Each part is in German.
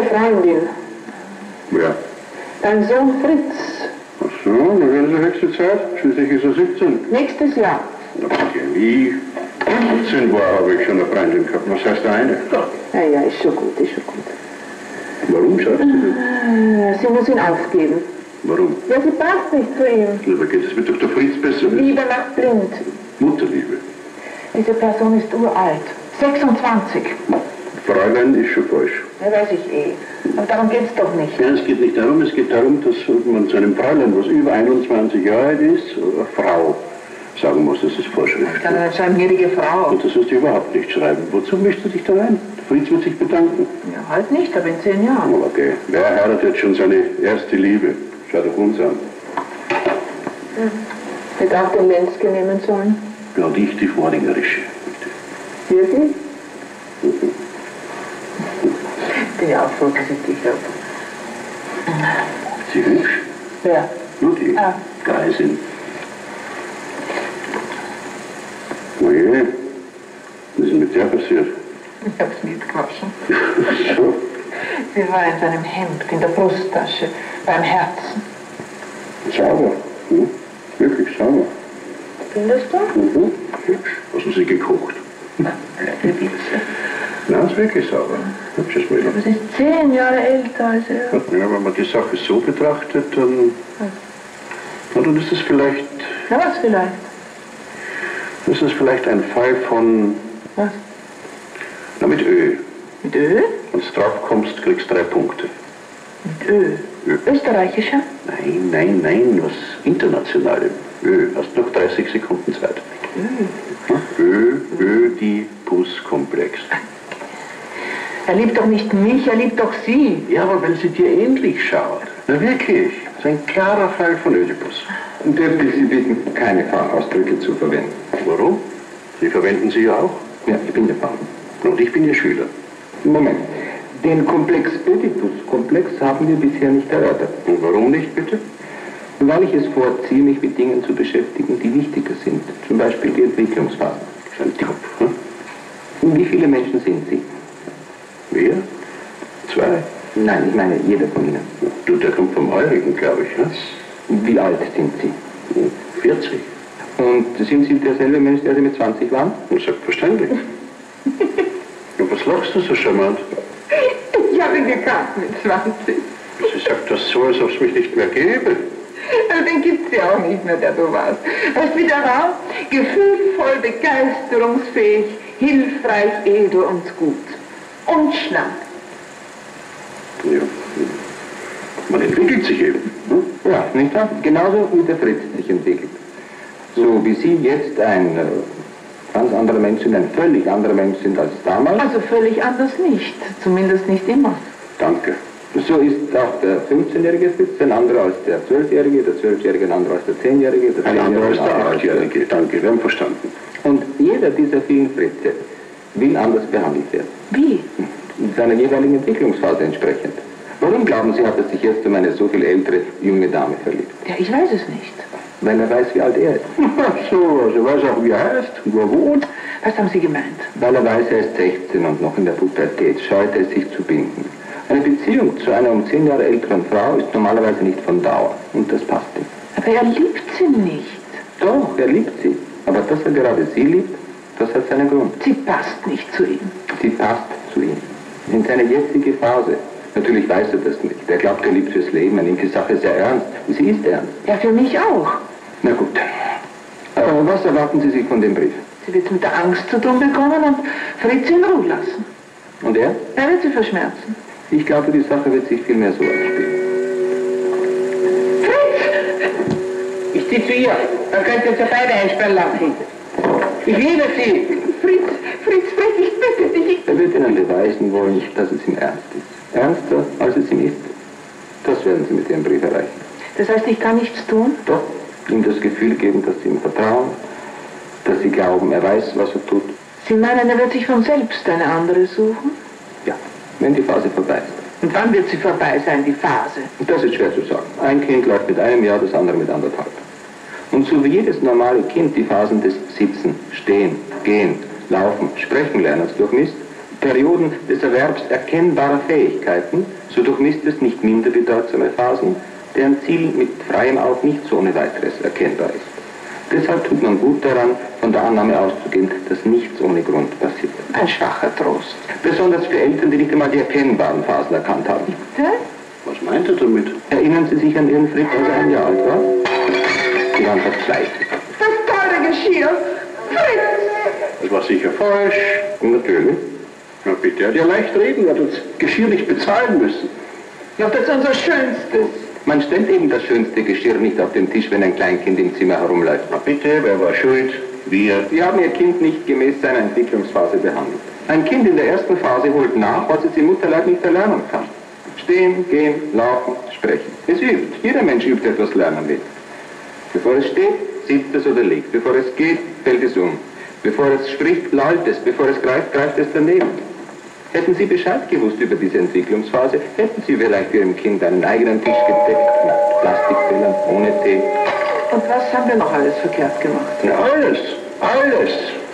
Freundin. Wer? Dein Sohn Fritz. Ach so, dann wäre es höchste Zeit. Schließlich ist er 17. Nächstes Jahr. Na, bitte, wie? 17 war, habe ich schon eine Freundin gehabt. Was heißt eine? Ja, ist schon gut, ist schon gut. Warum sagst du das? Sie muss ihn aufgeben. Warum? Ja, sie passt nicht zu ihm. Aber geht es mit doch der Fritz besser? Liebe macht blind. Mutterliebe. Diese Person ist uralt. 26. Fräulein ist schon falsch. Ja, weiß ich eh. Aber darum geht's doch nicht. Ja, es geht nicht darum, es geht darum, dass man zu einem Fräulein, was über 21 Jahre alt ist, oder Frau, sagen muss, das ist Vorschrift. Ich kann eine scheinheilige Frau. Und das wirst du überhaupt nicht schreiben. Wozu mischst du dich da rein? Fritz wird sich bedanken. Ja, halt nicht, aber in 10 Jahren. Oh, okay. Wer heiratet jetzt schon seine erste Liebe? Schau doch uns an. Hätte auch den Lenske nehmen sollen. Ja, und ich die Vordingerische. Wirklich? Ich bin ja auch vorsichtig. Sie hübsch? Wer? Nur die Greisin. Oh je, was ist mit der passiert? Ich hab's mitgewaschen. So? Sie war in seinem Hemd, in der Brusttasche, beim Herzen. Sauber. Hm? Wirklich sauber. Findest du? Mhm. Hübsch. Was haben Sie gekocht? Witze. Nein, ist wirklich sauber. Hübsches Mädel. Aber sie ist 10 Jahre älter als er. Ja, wenn man die Sache so betrachtet, dann... Na, dann ist es vielleicht... Na, was vielleicht? Das ist vielleicht ein Fall von... Was? Na, mit Ö. Mit Ö? Wenn du drauf kommst, kriegst du 3 Punkte. Mit Ö? Österreichischer? Nein, was Internationalem. Ö. Hast noch 30 Sekunden Zeit. Ödipus-Komplex. Er liebt doch nicht mich, er liebt doch Sie. Ja, aber weil sie dir ähnlich schaut. Na wirklich, das ist ein klarer Fall von Ödipus. Und dürfte ich Sie bitten, keine Fachausdrücke zu verwenden? Warum? Sie verwenden sie ja auch. Ja, ich bin der Fach. Und ich bin Ihr Schüler. Moment. Den Komplex Ödipus-Komplex haben wir bisher nicht erörtert. Und warum nicht, bitte? Weil ich es vorziehe, mich mit Dingen zu beschäftigen, die wichtiger sind. Zum Beispiel die Entwicklungsphase. Das ist ein Kopf, hm? Wie viele Menschen sind Sie? Wir? 2. Nein, ich meine jeder von Ihnen. Du, der kommt vom Eurigen, glaube ich, ne? Wie alt sind Sie? 40. Und sind Sie derselbe Mensch, der Sie mit 20 waren? Selbstverständlich. Und was lachst du so charmant? Ich habe ihn gekannt mit 20. Sie sagt das so, als ob es mich nicht mehr gäbe. Aber den gibt's ja auch nicht mehr, der du warst. Weißt du, wie der war? Gefühlvoll, begeisterungsfähig, hilfreich, edel und gut. Und schlank. Ja. Man entwickelt sich eben. Hm? Ja, nicht wahr? Genauso wie der Fritz sich entwickelt. So wie Sie jetzt ein ganz anderer Mensch sind, ein völlig anderer Mensch sind als damals. Also völlig anders nicht. Zumindest nicht immer. Danke. So ist auch der 15-jährige Fritz ein anderer als der 12-jährige, der 12-jährige ein anderer als der 10-jährige, der 10-jährige Ein anderer als der 8-jährige. Danke, wir haben verstanden. Und jeder dieser vielen Fritze will anders behandelt werden. Wie? Seiner jeweiligen Entwicklungsphase entsprechend. Warum glauben Sie, hat er sich jetzt um eine so viel ältere junge Dame verliebt? Ja, ich weiß es nicht. Weil er weiß, wie alt er ist. Ach so, also weiß auch, wie er heißt und wo er wohnt. Was haben Sie gemeint? Weil er weiß, er ist 16 und noch in der Pubertät, scheut es sich zu binden. Eine Beziehung zu einer um 10 Jahre älteren Frau ist normalerweise nicht von Dauer. Und das passt ihm. Aber er liebt sie nicht. Doch, er liebt sie. Aber dass er gerade sie liebt, das hat seinen Grund. Sie passt nicht zu ihm. Sie passt zu ihm. In seine jetzige Phase. Natürlich weiß er das nicht. Er glaubt, er liebt fürs Leben. Er nimmt die Sache sehr ernst. Sie ist ernst. Ja, für mich auch. Na gut. Was erwarten Sie sich von dem Brief? Sie wird mit der Angst zu tun bekommen und Fritz in Ruhe lassen. Und er? Er wird sie verschmerzen. Ich glaube, die Sache wird sich vielmehr so abspielen. Fritz! Ich ziehe zu ihr. Dann könnt ihr uns beide einsperren lassen. Ich liebe Sie. Fritz, ich bitte dich. Er wird Ihnen beweisen wollen, dass es ihm ernst ist. Ernster, als es ihm ist. Das werden Sie mit Ihrem Brief erreichen. Das heißt, ich kann nichts tun? Doch, ihm das Gefühl geben, dass Sie ihm vertrauen, dass Sie glauben, er weiß, was er tut. Sie meinen, er wird sich von selbst eine andere suchen? Ja, wenn die Phase vorbei ist. Und wann wird sie vorbei sein, die Phase? Das ist schwer zu sagen. Ein Kind läuft mit einem Jahr, das andere mit 1,5. Und so wie jedes normale Kind die Phasen des Sitzen, Stehen, Gehen, Laufen, Sprechen lernens durchmisst, Perioden des Erwerbs erkennbarer Fähigkeiten, so durchmisst es nicht minder bedeutsame Phasen, deren Ziel mit freiem Auge nicht so ohne weiteres erkennbar ist. Deshalb tut man gut daran, von der Annahme auszugehen, dass nichts ohne Grund passiert. Ein schwacher Trost. Besonders für Eltern, die nicht einmal die erkennbaren Phasen erkannt haben. Bitte? Was meint er damit? Erinnern Sie sich an Ihren Fritz, als er 1 Jahr alt war? Sie waren verzweifelt. Das teure Geschirr! Fritz! Das war sicher falsch. Und natürlich. Na bitte, er hat ja leicht reden, er hat das Geschirr nicht bezahlen müssen. Ja, das ist unser Schönstes. Man stellt eben das schönste Geschirr nicht auf den Tisch, wenn ein Kleinkind im Zimmer herumläuft. Na bitte, wer war schuld? Wir. Sie haben Ihr Kind nicht gemäß seiner Entwicklungsphase behandelt. Ein Kind in der ersten Phase holt nach, was es im Mutterleib nicht erlernen kann. Stehen, gehen, laufen, sprechen. Es übt. Jeder Mensch übt etwas lernen will. Bevor es steht, sitzt es oder liegt. Bevor es geht, fällt es um. Bevor es spricht, lallt es. Bevor es greift, greift es daneben. Hätten Sie Bescheid gewusst über diese Entwicklungsphase, hätten Sie vielleicht Ihrem Kind einen eigenen Tisch gedeckt, mit Plastikbällen, ohne Tee. Und was haben wir noch alles verkehrt gemacht? Ja, alles. Alles.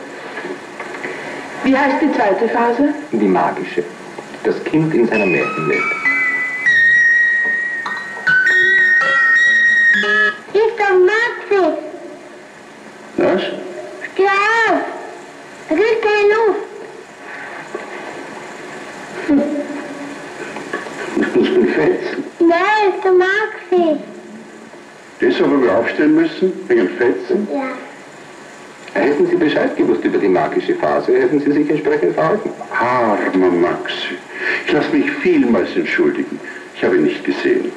Wie heißt die zweite Phase? Die magische. Das Kind in seiner Märchenwelt. Ist doch Maxi! Was? Steh auf! Es ist keine Luft! Das muss man fetzen. Nein, ist der Maxi! Deshalb haben wir aufstehen müssen, wegen Fetzen. Ja. Hätten Sie Bescheid gewusst über die magische Phase, hätten Sie sich entsprechend verhalten. Armer Maxi. Ich lasse mich vielmals entschuldigen. Ich habe ihn nicht gesehen.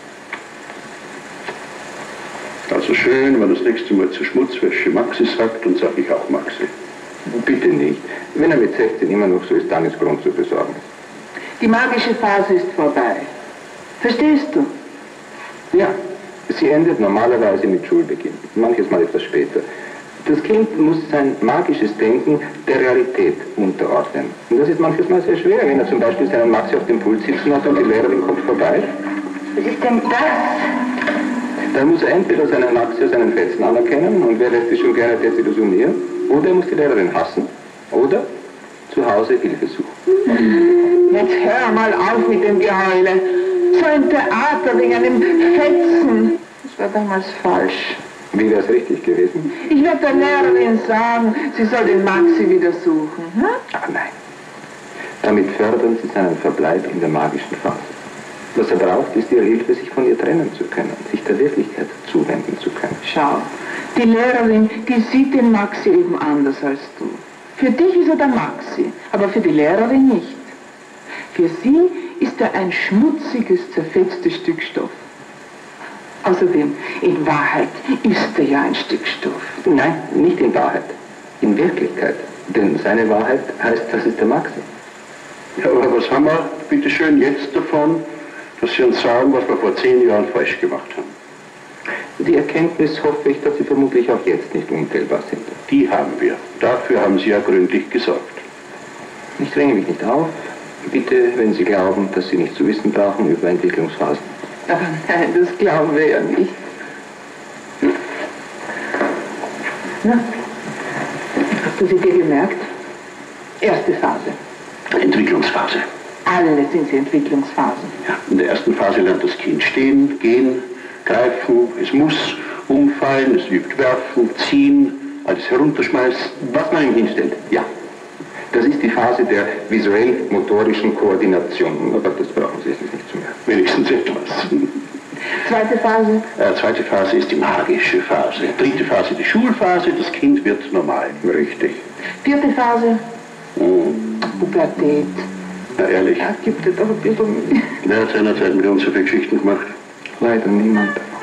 Also schön, wenn das nächste Mal zur Schmutzwäsche Maxi sagt, dann sage ich auch Maxi. Bitte nicht. Wenn er mit 16 immer noch so ist, dann ist Grund zur Besorgnis. Die magische Phase ist vorbei. Verstehst du? Ja, sie endet normalerweise mit Schulbeginn, manches Mal etwas später. Das Kind muss sein magisches Denken der Realität unterordnen. Und das ist manches Mal sehr schwer, wenn er zum Beispiel seinen Maxi auf dem Pult sitzen hat und die Lehrerin kommt vorbei. Was ist denn das? Dann muss er entweder seinen Maxi als einen Fetzen anerkennen, und wer lässt sich schon gerne desillusionieren, oder er muss die Lehrerin hassen, oder zu Hause Hilfe suchen. Jetzt hör mal auf mit dem Geheule. So ein Theater wegen einem Fetzen. Das war damals falsch. Wie wäre es richtig gewesen? Ich werde der Lehrerin sagen, sie soll den Maxi wieder suchen. Hm? Ach nein. Damit fördern Sie seinen Verbleib in der magischen Phase. Was er braucht, ist Ihre Hilfe, sich von ihr trennen zu können, sich der Wirklichkeit zuwenden zu können. Schau, die Lehrerin, die sieht den Maxi eben anders als du. Für dich ist er der Maxi, aber für die Lehrerin nicht. Für sie ist er ein schmutziges, zerfetztes Stück Stoff. Außerdem, in Wahrheit ist er ja ein Stück Stoff. Nein, nicht in Wahrheit. In Wirklichkeit. Denn seine Wahrheit heißt, das ist der Maxi. Ja, aber was haben wir, bitteschön, jetzt davon, dass Sie uns sagen, was wir vor 10 Jahren falsch gemacht haben? Die Erkenntnis hoffe ich, dass Sie vermutlich auch jetzt nicht unfehlbar sind. Die haben wir. Dafür haben Sie ja gründlich gesorgt. Ich dränge mich nicht auf. Bitte, wenn Sie glauben, dass Sie nicht zu wissen brauchen über Entwicklungsphasen. Aber nein, das glauben wir ja nicht. Na, hast du sie dir gemerkt? Erste Phase. Entwicklungsphase. Alle sind sie Entwicklungsphasen. Ja, in der ersten Phase lernt das Kind stehen, gehen, greifen, es muss umfallen, es übt werfen, ziehen, alles herunterschmeißen. Was man ihm hinstellt, ja. Das ist die Phase der visuell-motorischen Koordination. Aber das brauchen Sie jetzt nicht zu merken. Wenigstens etwas. Zweite Phase? Zweite Phase ist die magische Phase. Dritte Phase die Schulphase, das Kind wird normal. Richtig. Vierte Phase? Pubertät. Na ehrlich, Ja, gibt es doch ein bisschen. wer hat seinerzeit mit uns so viele Geschichten gemacht? Leider niemand.